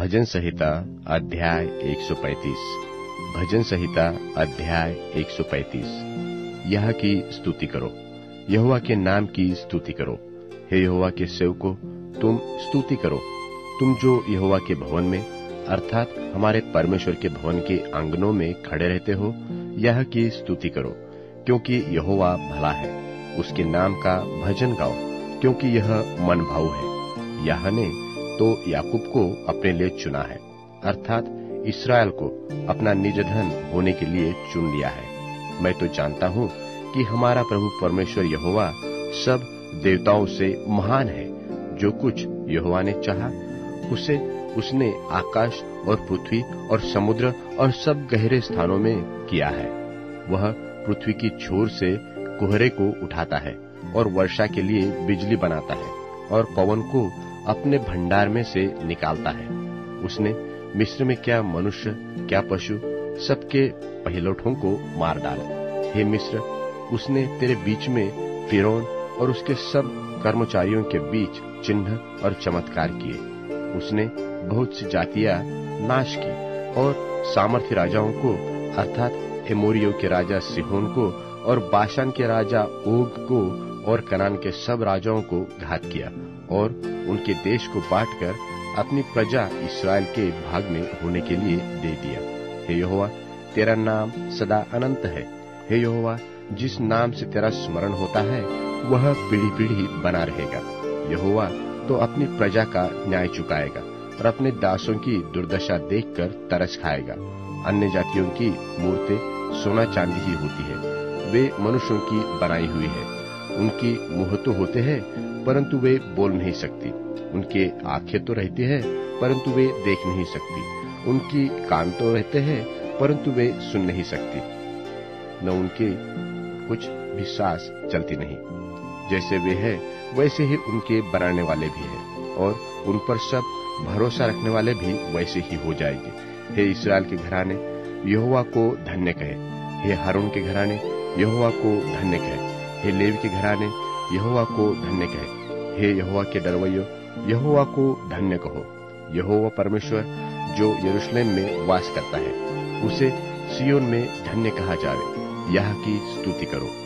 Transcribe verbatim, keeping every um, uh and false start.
भजन संहिता अध्याय एक सौ पैंतीस। भजन संहिता अध्याय एक सौ पैंतीस। यह की स्तुति करो, यहोवा के नाम की स्तुति करो। हे यहोवा के सेवकों, तुम स्तुति करो, तुम जो यहोवा के भवन में अर्थात हमारे परमेश्वर के भवन के आंगनों में खड़े रहते हो, यह की स्तुति करो, क्योंकि यहोवा भला है। उसके नाम का भजन गाओ, क्योंकि यह मन भाऊ है। यह ने तो याकूब को अपने लिए चुना है, अर्थात इस्राएल को अपना निज धन होने के लिए चुन लिया है। मैं तो जानता हूँ कि हमारा प्रभु परमेश्वर यहोवा सब देवताओं से महान है। जो कुछ यहोवा ने चाहा, उसे उसने आकाश और पृथ्वी और समुद्र और सब गहरे स्थानों में किया है। वह पृथ्वी की छोर से कोहरे को उठाता है और वर्षा के लिए बिजली बनाता है और पवन को अपने भंडार में से निकालता है। उसने मिस्र में क्या मनुष्य क्या पशु सबके पहिलौठों को मार डाला। हे मिस्र, उसने तेरे बीच में फिरौन और उसके सब कर्मचारियों के बीच चिन्ह और चमत्कार किए। उसने बहुत सी जातियां नाश की और सामर्थ्य राजाओं को अर्थात एमोरियों के राजा सिहोन को और बाशान के राजा ओग को और कनान के सब राजाओं को घात किया और उनके देश को बांटकर अपनी प्रजा इस्राएल के भाग में होने के लिए दे दिया। हे यहोवा, तेरा नाम सदा अनंत है। हे यहोवा, जिस नाम से तेरा स्मरण होता है वह पीढ़ी पीढ़ी बना रहेगा। यहोवा तो अपनी प्रजा का न्याय चुकाएगा और अपने दासों की दुर्दशा देखकर तरस खाएगा। अन्य जातियों की मूर्तें सोना चांदी ही होती है, वे मनुष्यों की बनाई हुई है। उनकी मुंह तो होते हैं परंतु वे बोल नहीं सकती। उनके आंखें तो रहती है परंतु वे देख नहीं सकती। उनकी कान तो रहते हैं परंतु वे सुन नहीं सकती। न उनके कुछ भी सांस चलती नहीं। जैसे वे हैं वैसे ही उनके बनाने वाले भी हैं और उन पर सब भरोसा रखने वाले भी वैसे ही हो जाएंगे। हे इस्राएल के घराने, यहोवा को धन्य कहे। हे हारून के घराने, यहोवा को धन्य कहे। हे लेवी के घराने, यहोवा को धन्य कहे। हे यहोवा के डरवैयो, यहोवा को धन्य कहो। यहोवा परमेश्वर जो यरूशलेम में वास करता है, उसे सियोन में धन्य कहा जावे। यह की स्तुति करो।